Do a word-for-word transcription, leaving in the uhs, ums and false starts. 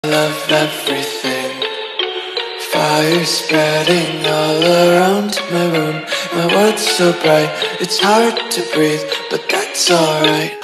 love everything. Fire spreading all around my room. My world's so bright, it's hard to breathe, but that's alright.